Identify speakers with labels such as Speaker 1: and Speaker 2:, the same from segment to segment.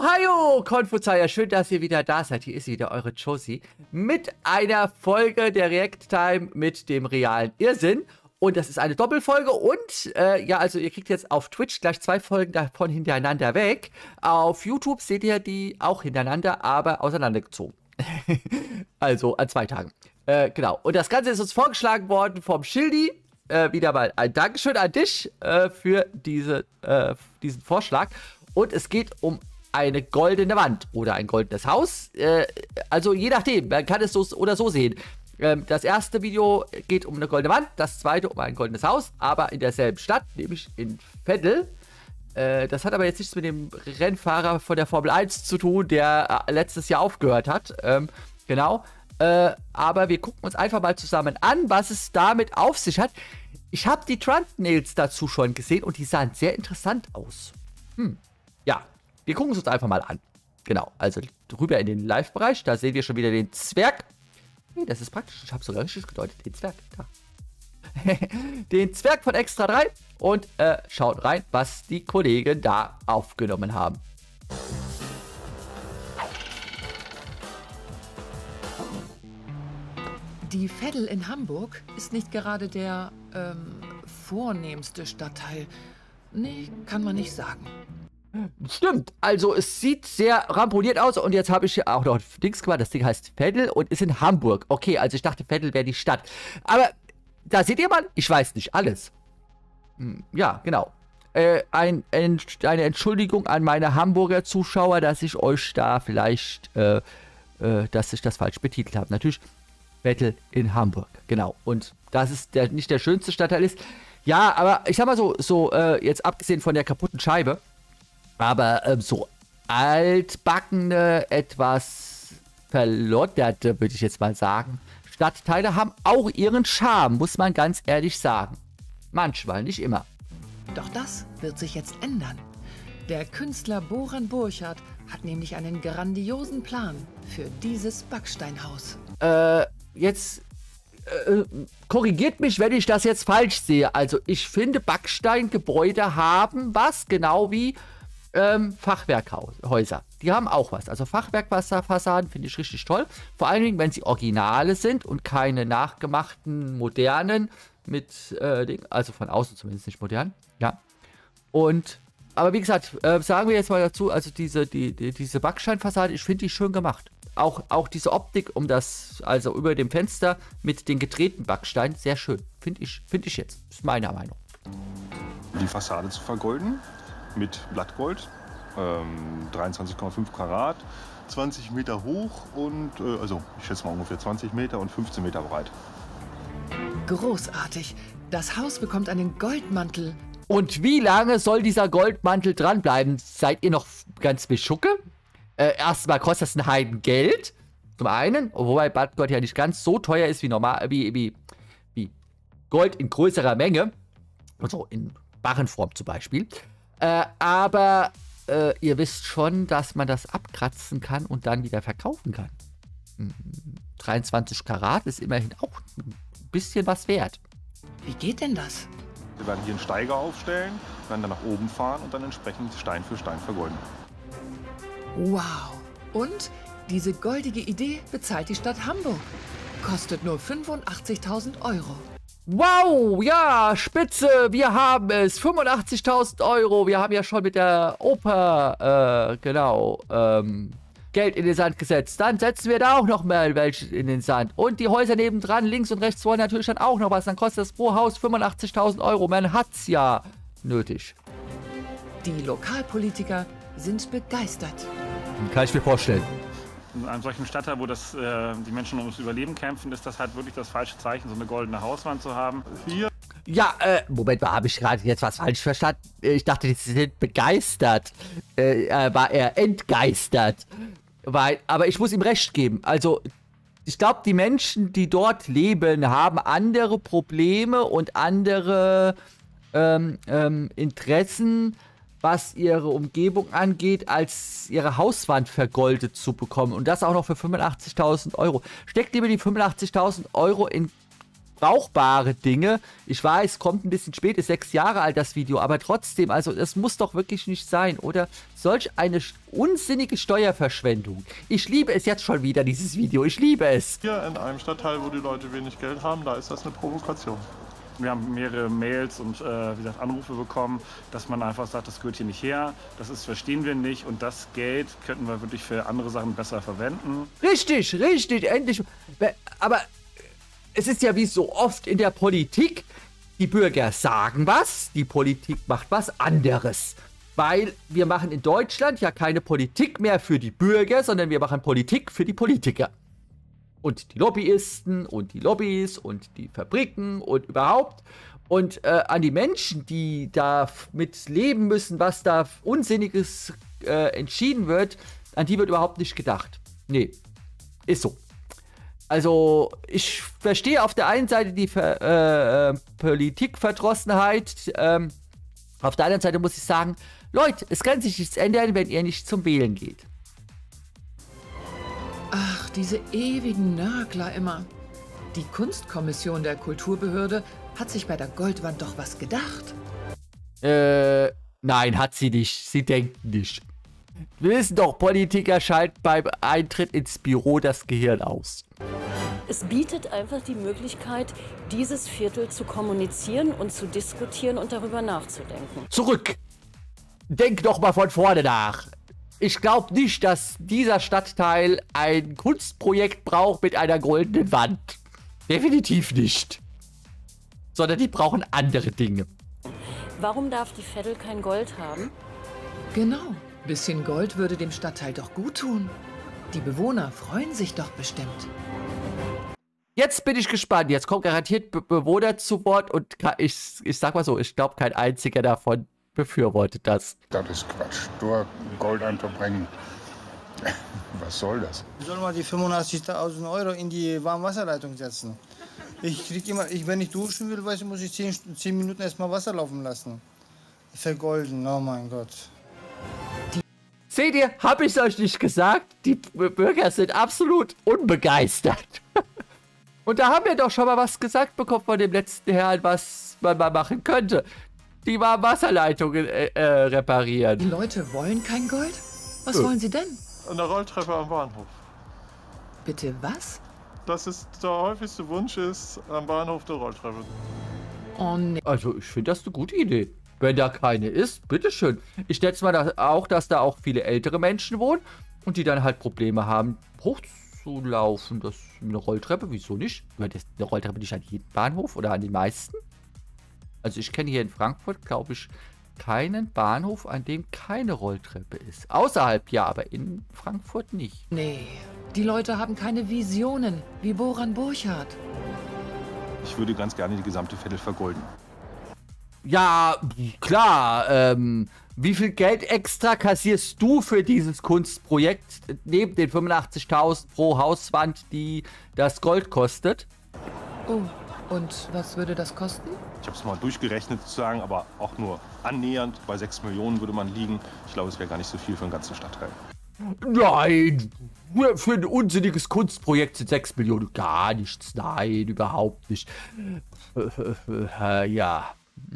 Speaker 1: Ohio, Konfuzeier, schön, dass ihr wieder da seid. Hier ist wieder eure Josie mit einer Folge der React Time mit dem realen Irrsinn. Und das ist eine Doppelfolge und, ja, also ihr kriegt jetzt auf Twitch gleich 2 Folgen davon hintereinander weg. Auf YouTube seht ihr die auch hintereinander, aber auseinandergezogen. Also an 2 Tagen. Genau. Und das Ganze ist uns vorgeschlagen worden vom Schildi. Wieder mal ein Dankeschön an dich für diesen Vorschlag. Und es geht um eine goldene Wand oder ein goldenes Haus. Also je nachdem, man kann es so oder so sehen. Das erste Video geht um eine goldene Wand, das zweite um ein goldenes Haus, aber in derselben Stadt, nämlich in Veddel. Das hat aber jetzt nichts mit dem Rennfahrer von der Formel 1 zu tun, der letztes Jahr aufgehört hat. Genau. Aber wir gucken uns einfach mal zusammen an, was es damit auf sich hat. Ich habe die Thumbnails dazu schon gesehen und die sahen sehr interessant aus. Ja, wir gucken es uns einfach mal an. Genau, also rüber in den Live-Bereich. Da seht ihr schon wieder den Zwerg. Nee, das ist praktisch. Ich habe sogar richtig gedeutet. Den Zwerg. Da. Den Zwerg von Extra 3. Und schaut rein, was die Kollegen da aufgenommen haben.
Speaker 2: Die Veddel in Hamburg ist nicht gerade der vornehmste Stadtteil. Nee, kann man nicht sagen.
Speaker 1: Stimmt, also es sieht sehr ramponiert aus und jetzt habe ich auch noch Dings gemacht, das Ding heißt Veddel und ist in Hamburg. Okay, also ich dachte Veddel wäre die Stadt. Aber da seht ihr mal, ich weiß nicht alles. Ja, genau. Eine Entschuldigung an meine Hamburger Zuschauer, dass ich euch da vielleicht, dass ich das falsch betitelt habe. Natürlich Veddel in Hamburg, genau. Und dass es nicht der schönste Stadtteil ist. Ja, aber ich sag mal so, jetzt abgesehen von der kaputten Scheibe, aber so altbackene, etwas verlotterte, würde ich jetzt mal sagen, Stadtteile haben auch ihren Charme, muss man ganz ehrlich sagen. Manchmal, nicht immer.
Speaker 2: Doch das wird sich jetzt ändern. Der Künstler Boran Burchardt hat nämlich einen grandiosen Plan für dieses Backsteinhaus.
Speaker 1: Jetzt korrigiert mich, wenn ich das jetzt falsch sehe. Also ich finde, Backsteingebäude haben was, genau wie Fachwerkhäuser. Die haben auch was. Also Fachwerkfassaden finde ich richtig toll. Vor allen Dingen, wenn sie Originale sind und keine nachgemachten, modernen mit, also von außen zumindest nicht modern. Ja. Und, aber wie gesagt, sagen wir jetzt mal dazu, also diese Backsteinfassade, ich finde die schön gemacht. Auch diese Optik um das, also über dem Fenster mit den gedrehten Backsteinen, sehr schön. Finde ich jetzt. Ist meine Meinung.
Speaker 3: Die Fassade zu vergolden mit Blattgold, 23,5 Karat, 20 Meter hoch und, also ich schätze mal ungefähr 20 Meter und 15 Meter breit.
Speaker 2: Großartig. Das Haus bekommt einen Goldmantel.
Speaker 1: Und wie lange soll dieser Goldmantel dranbleiben? Seid ihr noch ganz beschucke? Erstmal kostet das ein Heidengeld. Zum einen, wobei Blattgold ja nicht ganz so teuer ist wie normal, wie Gold in größerer Menge. Also in Barrenform zum Beispiel. Aber ihr wisst schon, dass man das abkratzen kann und dann wieder verkaufen kann. 23 Karat ist immerhin auch ein bisschen was wert.
Speaker 2: Wie geht denn das?
Speaker 3: Wir werden hier einen Steiger aufstellen, werden dann nach oben fahren und dann entsprechend Stein für Stein vergolden.
Speaker 2: Wow. Und diese goldige Idee bezahlt die Stadt Hamburg. Kostet nur 85.000 Euro.
Speaker 1: Wow, ja, spitze, wir haben es. 85.000 Euro. Wir haben ja schon mit der Oper, Geld in den Sand gesetzt. Dann setzen wir da auch noch mal welche in den Sand. Und die Häuser nebendran, links und rechts, wollen natürlich dann auch noch was. Dann kostet das pro Haus 85.000 Euro. Man hat's ja nötig.
Speaker 2: Die Lokalpolitiker sind begeistert.
Speaker 1: Kann ich mir vorstellen.
Speaker 4: In einem solchen Stadtteil, wo die Menschen ums Überleben kämpfen, ist das halt wirklich das falsche Zeichen, so eine goldene Hauswand zu haben. Hier.
Speaker 1: Ja, Moment mal, habe ich gerade jetzt was falsch verstanden? Ich dachte, sie sind begeistert. War er entgeistert. Aber ich muss ihm recht geben. Also, ich glaube, die Menschen, die dort leben, haben andere Probleme und andere Interessen, was ihre Umgebung angeht, als ihre Hauswand vergoldet zu bekommen. Und das auch noch für 85.000 Euro. Steckt lieber die 85.000 Euro in brauchbare Dinge. Ich weiß, kommt ein bisschen spät, ist 6 Jahre alt das Video, aber trotzdem, also das muss doch wirklich nicht sein, oder? Solch eine unsinnige Steuerverschwendung. Ich liebe es jetzt schon wieder, dieses Video, ich liebe es.
Speaker 3: Hier in einem Stadtteil, wo die Leute wenig Geld haben, da ist das eine Provokation.
Speaker 4: Wir haben mehrere Mails und wie gesagt, Anrufe bekommen, dass man einfach sagt, das gehört hier nicht her, verstehen wir nicht und das Geld könnten wir wirklich für andere Sachen besser verwenden.
Speaker 1: Richtig, endlich. Aber es ist ja wie so oft in der Politik, die Bürger sagen was, die Politik macht was anderes. Weil wir machen in Deutschland ja keine Politik mehr für die Bürger, sondern wir machen Politik für die Politiker. Und die Lobbyisten und die Lobbys und die Fabriken und überhaupt. Und an die Menschen, die da mit leben müssen, was da Unsinniges entschieden wird, an die wird überhaupt nicht gedacht. Nee, ist so. Also, ich verstehe auf der einen Seite die Politikverdrossenheit. Auf der anderen Seite muss ich sagen, Leute, es kann sich nichts ändern, wenn ihr nicht zum Wählen geht.
Speaker 2: Ach, diese ewigen Nörgler immer. Die Kunstkommission der Kulturbehörde hat sich bei der Goldwand doch was gedacht.
Speaker 1: Nein, hat sie nicht. Sie denkt nicht. Wir wissen doch, Politiker schalten beim Eintritt ins Büro das Gehirn aus.
Speaker 5: Es bietet einfach die Möglichkeit, dieses Viertel zu kommunizieren und zu diskutieren und darüber nachzudenken.
Speaker 1: Zurück! Denk doch mal von vorne nach. Ich glaube nicht, dass dieser Stadtteil ein Kunstprojekt braucht mit einer goldenen Wand. Definitiv nicht. Sondern die brauchen andere Dinge.
Speaker 5: Warum darf die Veddel kein Gold haben?
Speaker 2: Genau. Bisschen Gold würde dem Stadtteil doch gut tun. Die Bewohner freuen sich doch bestimmt.
Speaker 1: Jetzt bin ich gespannt. Jetzt kommt garantiert Bewohner zu Wort und ich sag mal so, ich glaube, kein einziger davon befürwortet das.
Speaker 6: Das ist Quatsch. Nur Gold einzubringen. Was soll das?
Speaker 7: Ich soll mal die 85.000 Euro in die Warmwasserleitung setzen. Ich krieg immer, wenn ich duschen will, weißt du, muss ich 10 Minuten erstmal Wasser laufen lassen. Vergolden, oh mein Gott.
Speaker 1: Seht ihr, habe ich euch nicht gesagt? Die Bürger sind absolut unbegeistert. Und da haben wir doch schon mal was gesagt bekommen von dem letzten Herrn, was man mal machen könnte. Die Wasserleitungen reparieren.
Speaker 2: Die Leute wollen kein Gold? Was wollen sie denn?
Speaker 3: Eine Rolltreppe am Bahnhof.
Speaker 2: Bitte was?
Speaker 3: Das ist der häufigste Wunsch ist am Bahnhof der Rolltreppe.
Speaker 2: Oh nee.
Speaker 1: Also ich finde das eine gute Idee. Wenn da keine ist, bitteschön. Ich schätze mal auch, dass da auch viele ältere Menschen wohnen und die dann halt Probleme haben, hochzulaufen. Das ist eine Rolltreppe, wieso nicht? Eine Rolltreppe nicht an jedem Bahnhof oder an den meisten? Also ich kenne hier in Frankfurt, glaube ich, keinen Bahnhof, an dem keine Rolltreppe ist. Außerhalb ja, aber in Frankfurt nicht.
Speaker 2: Nee, die Leute haben keine Visionen, wie Boran Burchardt.
Speaker 3: Ich würde ganz gerne die gesamte Veddel vergolden.
Speaker 1: Ja, klar. Wie viel Geld extra kassierst du für dieses Kunstprojekt neben den 85.000 pro Hauswand, die das Gold kostet?
Speaker 2: Oh, und was würde das kosten?
Speaker 3: Ich habe es mal durchgerechnet sozusagen, aber auch nur annähernd. Bei 6 Millionen würde man liegen. Ich glaube, es wäre gar nicht so viel für einen ganzen Stadtteil.
Speaker 1: Nein, für ein unsinniges Kunstprojekt sind 6 Millionen gar nichts. Nein, überhaupt nicht. Ja.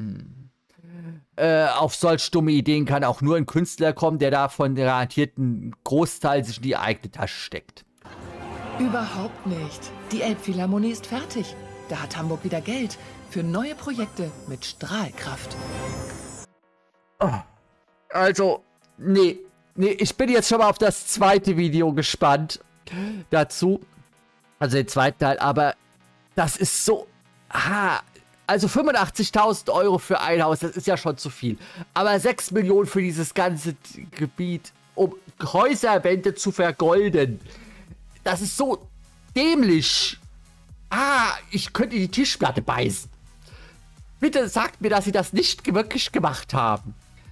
Speaker 1: Auf solch dumme Ideen kann auch nur ein Künstler kommen, der davon garantierten Großteil sich in die eigene Tasche steckt.
Speaker 2: Überhaupt nicht. Die Elbphilharmonie ist fertig. Da hat Hamburg wieder Geld für neue Projekte mit Strahlkraft.
Speaker 1: Also, nee, ich bin jetzt schon mal auf das zweite Video gespannt dazu. Also den zweiten Teil, aber das ist so... Also 85.000 Euro für ein Haus, das ist ja schon zu viel. Aber 6 Millionen für dieses ganze Gebiet, um Häuserwände zu vergolden. Das ist so dämlich. Ich könnte die Tischplatte beißen. Bitte sagt mir, dass sie das nicht wirklich gemacht haben.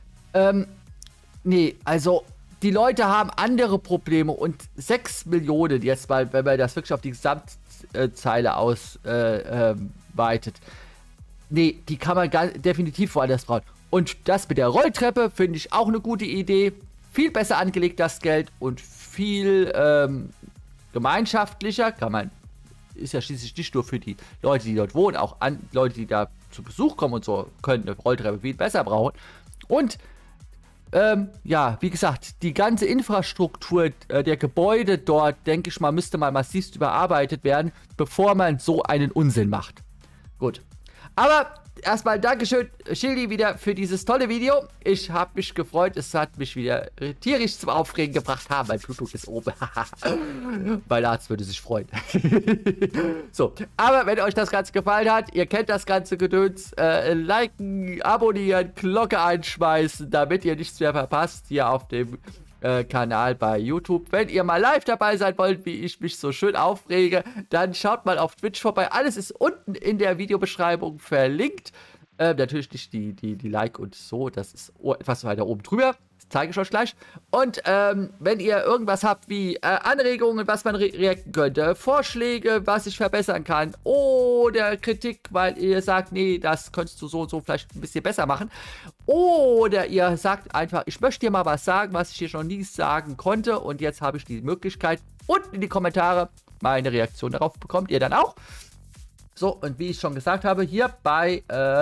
Speaker 1: Nee, also die Leute haben andere Probleme und 6 Millionen, jetzt mal, wenn man das wirklich auf die Gesamtzeile ausweitet. Nee, die kann man definitiv woanders brauchen. Und das mit der Rolltreppe finde ich auch eine gute Idee. Viel besser angelegt das Geld und viel gemeinschaftlicher. Kann man ist ja schließlich nicht nur für die Leute, die dort wohnen, auch an Leute, die da zu Besuch kommen und so, können eine Rolltreppe viel besser brauchen. Und ja, wie gesagt, die ganze Infrastruktur der Gebäude dort, denke ich mal, müsste mal massivst überarbeitet werden, bevor man so einen Unsinn macht. Gut. Aber erstmal Dankeschön, Schildi, wieder für dieses tolle Video. Ich habe mich gefreut. Es hat mich wieder tierisch zum Aufregen gebracht. Mein Blutdruck ist oben. Mein Arzt würde sich freuen. So, aber wenn euch das Ganze gefallen hat, ihr kennt das ganze Gedöns, liken, abonnieren, Glocke einschmeißen, damit ihr nichts mehr verpasst hier auf dem Kanal bei YouTube. Wenn ihr mal live dabei sein wollt, wie ich mich so schön aufrege, dann schaut mal auf Twitch vorbei. Alles ist unten in der Videobeschreibung verlinkt. Natürlich nicht die Like und so, das ist etwas weiter oben drüber. Das zeige ich euch gleich. Und wenn ihr irgendwas habt wie Anregungen, was man reacten könnte, Vorschläge, was ich verbessern kann, oder Kritik, weil ihr sagt, nee, das könntest du so und so vielleicht ein bisschen besser machen, oder ihr sagt einfach, ich möchte dir mal was sagen, was ich hier schon nie sagen konnte, und jetzt habe ich die Möglichkeit, unten in die Kommentare meine Reaktion darauf bekommt ihr dann auch. So, und wie ich schon gesagt habe, hier bei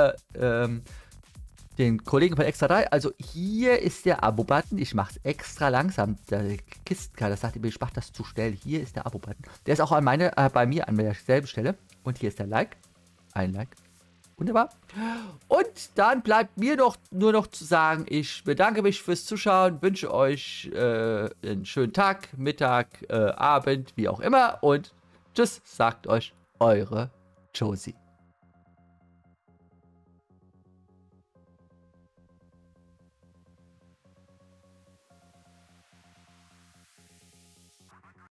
Speaker 1: den Kollegen von Extra 3, also hier ist der Abo-Button. Ich mache es extra langsam. Der Kistenkader sagt mir, ich mache das zu schnell. Hier ist der Abo-Button. Der ist auch an bei mir an derselben Stelle. Und hier ist der Like. Ein Like. Wunderbar. Und dann bleibt mir nur noch zu sagen, ich bedanke mich fürs Zuschauen, wünsche euch einen schönen Tag, Mittag, Abend, wie auch immer. Und tschüss, sagt euch eure Josie.